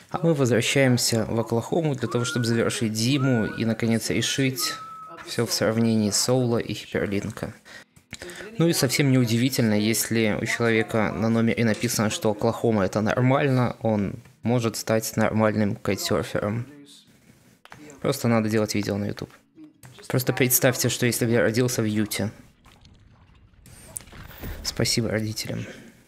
А мы возвращаемся в Оклахому для того, чтобы завершить зиму и, наконец, решить все в сравнении Соула и Хиперлинка. Ну и совсем неудивительно, если у человека на номере написано, что Оклахома это нормально, он может стать нормальным кайтсерфером. Просто надо делать видео на YouTube. Просто представьте, что если бы я родился в Юте. Спасибо родителям.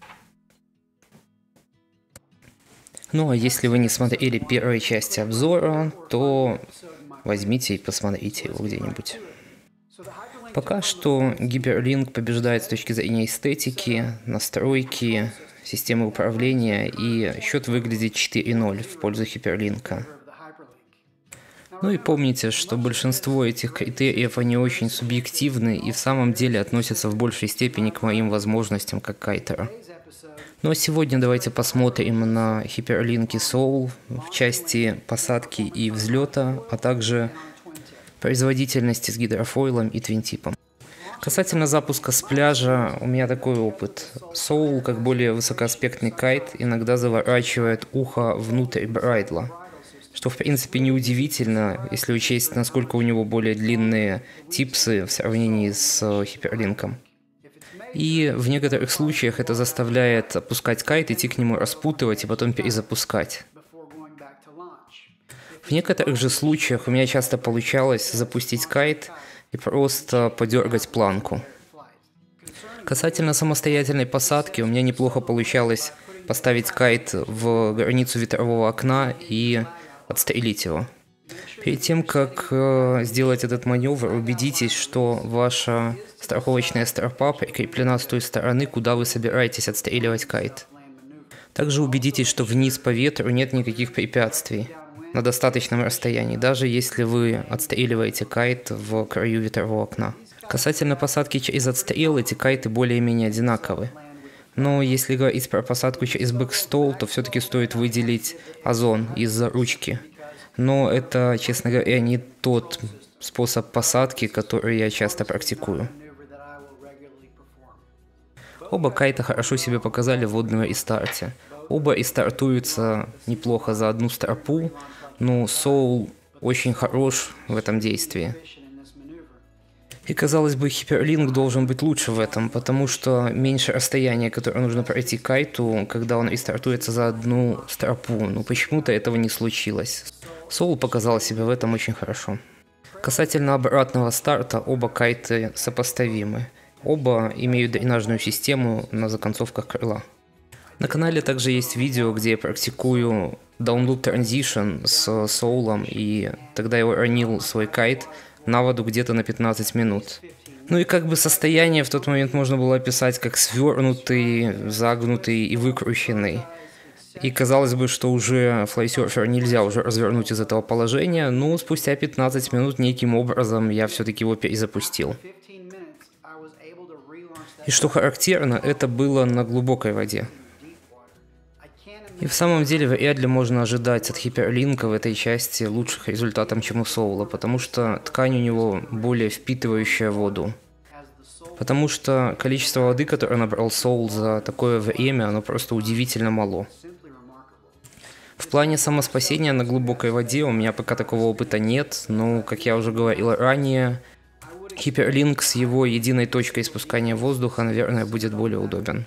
Ну а если вы не смотрели первой части обзора, то возьмите и посмотрите его где-нибудь. Пока что Hyperlink побеждает с точки зрения эстетики, настройки, системы управления, и счет выглядит 4:0 в пользу Hyperlink. Ну и помните, что большинство этих критериев, они очень субъективны и в самом деле относятся в большей степени к моим возможностям как кайтера. Ну а сегодня давайте посмотрим на Hyperlink Soul в части посадки и взлета, а также производительности с гидрофойлом и твинтипом. Касательно запуска с пляжа, у меня такой опыт. Soul, как более высокоаспектный кайт, иногда заворачивает ухо внутрь брайдла, что в принципе неудивительно, если учесть, насколько у него более длинные типсы в сравнении с Hyperlink. И в некоторых случаях это заставляет опускать кайт, идти к нему распутывать и потом перезапускать. В некоторых же случаях у меня часто получалось запустить кайт и просто подергать планку. Касательно самостоятельной посадки, у меня неплохо получалось поставить кайт в границу ветрового окна и отстрелить его. Перед тем, как сделать этот маневр, убедитесь, что ваша страховочная стропа прикреплена с той стороны, куда вы собираетесь отстреливать кайт. Также убедитесь, что вниз по ветру нет никаких препятствий на достаточном расстоянии, даже если вы отстреливаете кайт в краю ветрового окна. Касательно посадки через отстрел, эти кайты более-менее одинаковы. Но если говорить про посадку через бэкстол, то все-таки стоит выделить озон из-за ручки. Но это, честно говоря, не тот способ посадки, который я часто практикую. Оба кайта хорошо себя показали в водном рестарте. Оба и стартуются неплохо за одну стропу, но Soul очень хорош в этом действии. И, казалось бы, Hyperlink должен быть лучше в этом, потому что меньше расстояние, которое нужно пройти кайту, когда он рестартуется за одну стропу. Но почему-то этого не случилось. Soul показал себя в этом очень хорошо. Касательно обратного старта, оба кайты сопоставимы. Оба имеют дренажную систему на законцовках крыла. На канале также есть видео, где я практикую download transition с Soul, и тогда я уронил свой кайт на воду где-то на 15 минут. Ну и как бы состояние в тот момент можно было описать как свернутый, загнутый и выкрученный. И казалось бы, что уже флайсерфер нельзя уже развернуть из этого положения, но спустя 15 минут неким образом я все-таки его перезапустил. И что характерно, это было на глубокой воде. И в самом деле вряд ли можно ожидать от Hyperlink в этой части лучших результатов, чем у Soul, потому что ткань у него более впитывающая воду. Потому что количество воды, которое набрал Soul за такое время, оно просто удивительно мало. В плане самоспасения на глубокой воде у меня пока такого опыта нет, но, как я уже говорил ранее, Hyperlink с его единой точкой спускания воздуха, наверное, будет более удобен.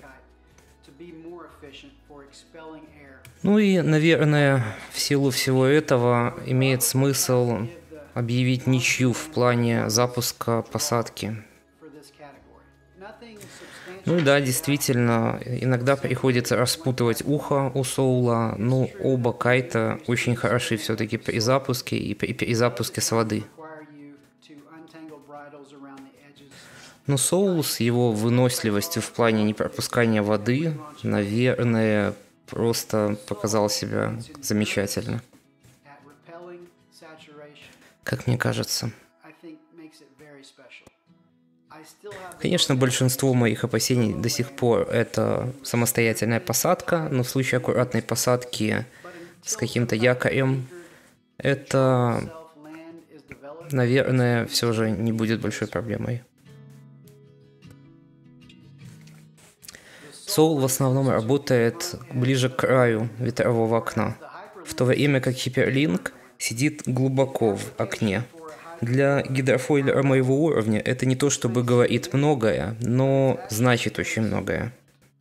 Ну и, наверное, в силу всего этого имеет смысл объявить ничью в плане запуска посадки. Ну и да, действительно, иногда приходится распутывать ухо у Соула, но оба кайта очень хороши все-таки при запуске и при перезапуске с воды. Но Soul с его выносливостью в плане непропускания воды, наверное, просто показал себя замечательно. Как мне кажется. Конечно, большинство моих опасений до сих пор это самостоятельная посадка, но в случае аккуратной посадки с каким-то якорем это, наверное, все же не будет большой проблемой. Soul в основном работает ближе к краю ветрового окна. в то время как Hyperlink сидит глубоко в окне. Для гидрофойлера моего уровня это не то чтобы говорит многое, но значит очень многое.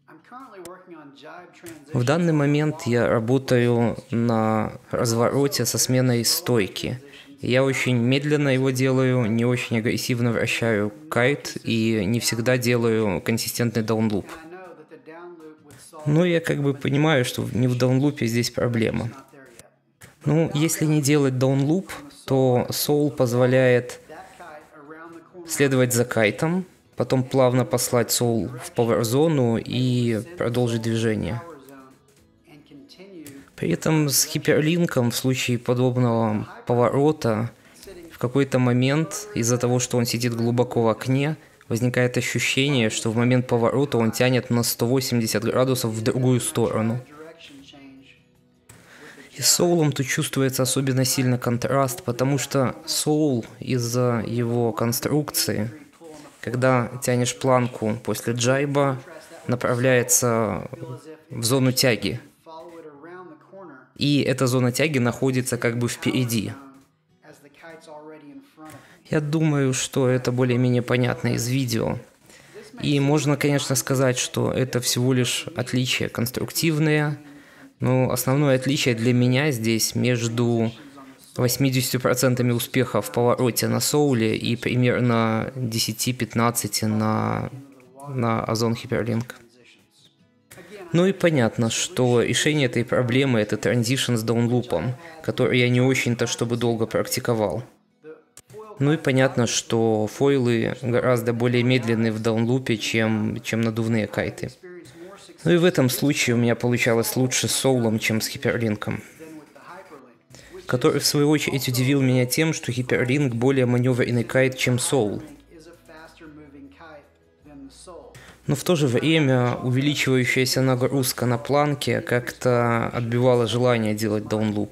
В данный момент я работаю на развороте со сменой стойки. Я очень медленно его делаю, не очень агрессивно вращаю кайт и не всегда делаю консистентный даунлуп. Но я как бы понимаю, что не в даунлупе здесь проблема. Ну, если не делать даунлуп, то Soul позволяет следовать за кайтом, потом плавно послать Soul в пауэр-зону и продолжить движение. При этом с Hyperlink в случае подобного поворота в какой-то момент, из-за того, что он сидит глубоко в окне, возникает ощущение, что в момент поворота он тянет на 180 градусов в другую сторону. И с Soul'ом тут чувствуется особенно сильно контраст, потому что Soul из-за его конструкции, когда тянешь планку после джайба, направляется в зону тяги. И эта зона тяги находится как бы впереди. Я думаю, что это более-менее понятно из видео. И можно, конечно, сказать, что это всего лишь отличия конструктивные, но основное отличие для меня здесь между 80% успеха в повороте на Соуле и примерно 10-15 на Озон Hyperlink. Ну и понятно, что решение этой проблемы — это транзишн с даунлупом, который я не очень-то чтобы долго практиковал. Ну и понятно, что фойлы гораздо более медленные в даунлупе, чем надувные кайты. Ну и в этом случае у меня получалось лучше с Soul'ом, чем с Hyperlink, который в свою очередь удивил меня тем, что Hyperlink более маневренный кайт, чем Soul. Но в то же время увеличивающаяся нагрузка на планке как-то отбивала желание делать даунлуп.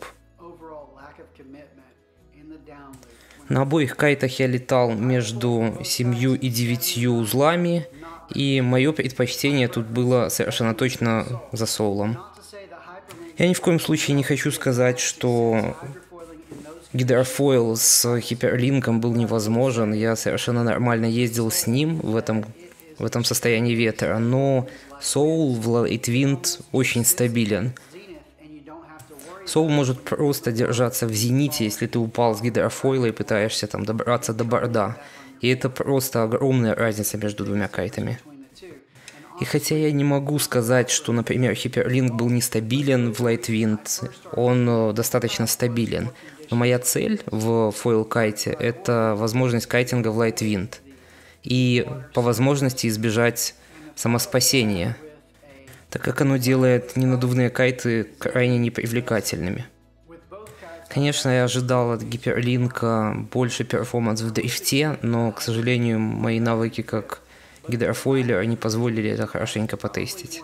На обоих кайтах я летал между 7 и 9 узлами, и мое предпочтение тут было совершенно точно за Soul'ом. Я ни в коем случае не хочу сказать, что гидрофойл с Hyperlink был невозможен. Я совершенно нормально ездил с ним в этом состоянии ветра, но Soul в Light Wind очень стабилен. Soul может просто держаться в зените, если ты упал с гидрофойла и пытаешься там добраться до борда. И это просто огромная разница между двумя кайтами. И хотя я не могу сказать, что, например, Hyperlink был нестабилен в Light Wind, он достаточно стабилен. Но моя цель в фойл-кайте — это возможность кайтинга в Light Wind. И по возможности избежать самоспасения, так как оно делает ненадувные кайты крайне непривлекательными. Конечно, я ожидал от Hyperlink больше перформанс в дрифте, но, к сожалению, мои навыки как гидрофойлера не позволили это хорошенько потестить.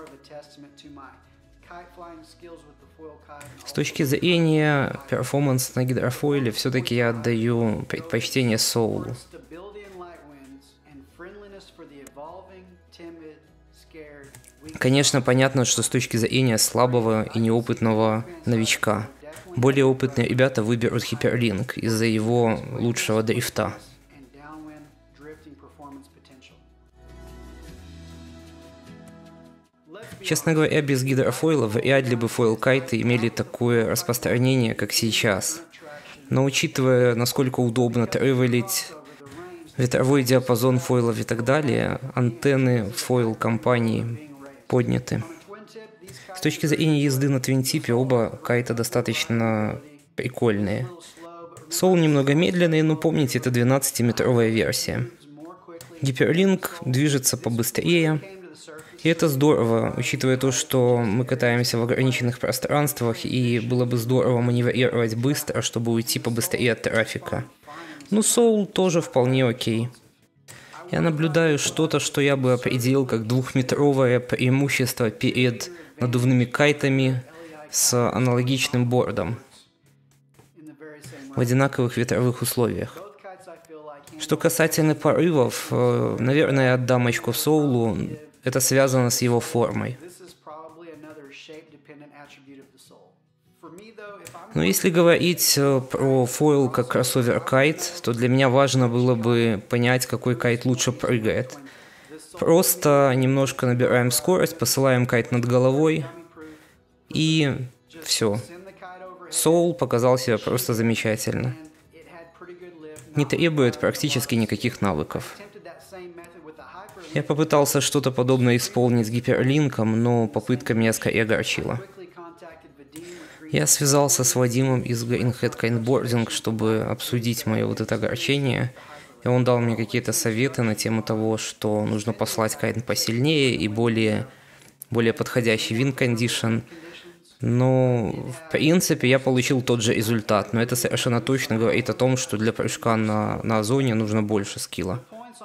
С точки зрения перформанса на гидрофойле, все-таки я отдаю предпочтение Soul'у. Конечно, понятно, что с точки зрения слабого и неопытного новичка, более опытные ребята выберут Hyperlink из-за его лучшего дрифта. Честно говоря, без гидрофойла вряд ли бы фойл-кайты имели такое распространение, как сейчас. Но учитывая, насколько удобно тревелить, ветровой диапазон фойлов и так далее, антенны фойл-компаний подняты. С точки зрения езды на твинтипе оба кайта достаточно прикольные. Soul немного медленный, но помните, это 12-метровая версия. Hyperlink движется побыстрее, и это здорово, учитывая то, что мы катаемся в ограниченных пространствах, и было бы здорово маневрировать быстро, чтобы уйти побыстрее от трафика. Но Soul тоже вполне окей. Я наблюдаю что-то, что я бы определил как 2-метровое преимущество перед надувными кайтами с аналогичным бордом в одинаковых ветровых условиях. Что касательно порывов, наверное, я отдам очко Soul'у, это связано с его формой. Но если говорить про фойл как кроссовер кайт, то для меня важно было бы понять, какой кайт лучше прыгает. Просто немножко набираем скорость, посылаем кайт над головой, и все. Soul показал себя просто замечательно. Не требует практически никаких навыков. Я попытался что-то подобное исполнить с гиперлинком, но попытка меня скорее огорчила. Я связался с Вадимом из Greenhead Kiteboarding, чтобы обсудить мое вот это огорчение, и он дал мне какие-то советы на тему того, что нужно послать кайт посильнее и более подходящий win condition. Но, в принципе, я получил тот же результат, но это совершенно точно говорит о том, что для прыжка на озоне нужно больше скилла.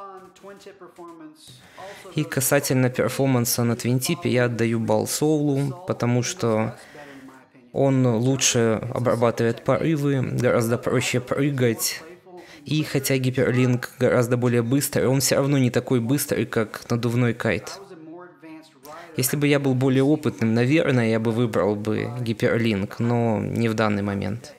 И касательно перформанса на твинтипе я отдаю балл Соулу, потому что он лучше обрабатывает порывы, гораздо проще прыгать. И хотя гиперлинк гораздо более быстрый, он все равно не такой быстрый, как надувной кайт. Если бы я был более опытным, наверное, я бы выбрал бы гиперлинк, но не в данный момент.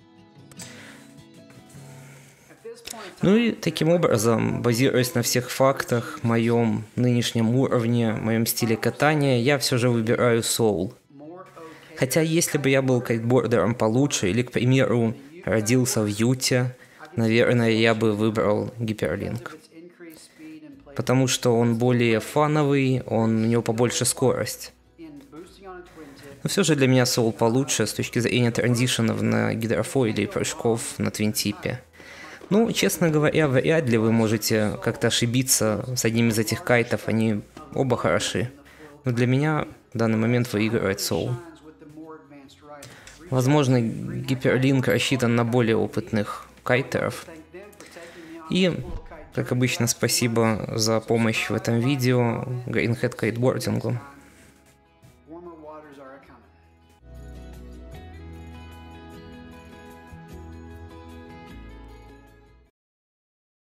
Ну и таким образом, базируясь на всех фактах, моем нынешнем уровне, моем стиле катания, я все же выбираю Soul. Хотя если бы я был кайтбордером получше, или, к примеру, родился в Юте, наверное, я бы выбрал гиперлинк. Потому что он более фановый, у него побольше скорость. Но все же для меня Soul получше с точки зрения транзишенов на гидрофоиле и прыжков на твинтипе. Ну, честно говоря, вряд ли вы можете как-то ошибиться с одним из этих кайтов, они оба хороши. Но для меня в данный момент выигрывает Soul. Возможно, гиперлинк рассчитан на более опытных кайтеров. И, как обычно, спасибо за помощь в этом видео Greenhead Kiteboarding.